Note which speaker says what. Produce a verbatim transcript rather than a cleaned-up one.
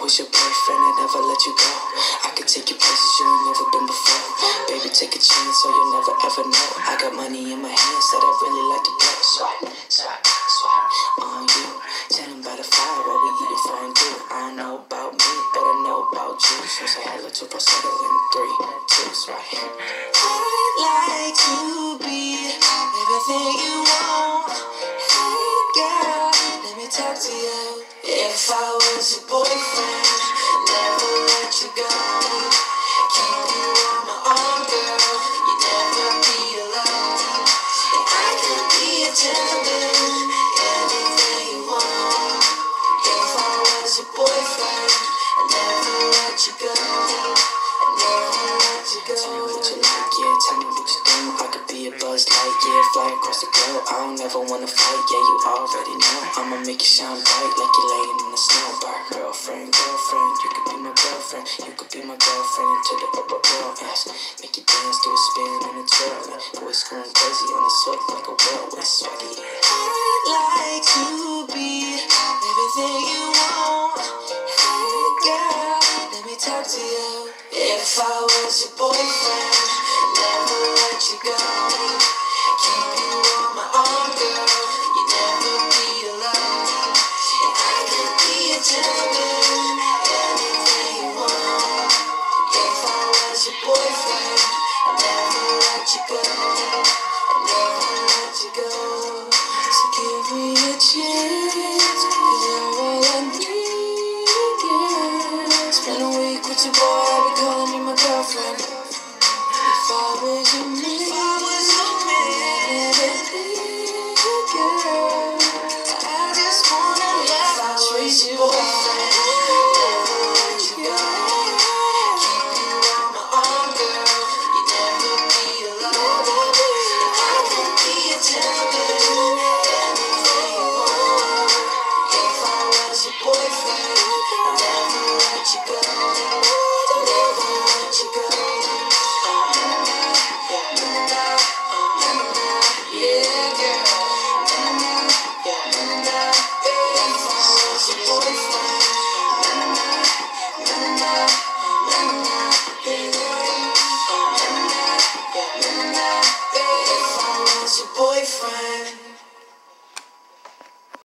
Speaker 1: was your boyfriend, I'd never let you go. I could take you places you ain't never been before. Baby, take a chance so you'll never ever know. I got money in my hands that I really like to blow. Swipe, swipe, swipe on you. Chilling by the fire while we eating fondue. I don't know about me, but I know about you. So say hello to Pastor in three, two, swipe. I'd like to be everything you want. Hey girl, let me talk to you. If I was your boyfriend, never let you go. Keep you on my arm, girl. You never be alone. And I could be a gentleman, anything you want. If I was your boyfriend, I never let you go. I never let you go. Tell me what you like, yeah. Tell me what you do. I could be a buzz light, yeah. Fly across the globe. I don't ever wanna fight, yeah. You already know. I'ma make you shine bright like you're laying in the snow. Bar girlfriend, girlfriend. You could be my girlfriend. You could be my girlfriend until the upper girl ass. Make you dance to a spin and a twirl. Boys going crazy on the sweat like a whirlwind swaggy. I'd like to be everything you want. Hey girl, let me talk to you. If I was your boyfriend, never let you go. Keep you on my arm, girl. You never be alone. And I could be a gentleman, anything you want. If I was your boyfriend, I never let you go. I never let you go. So give me a chance.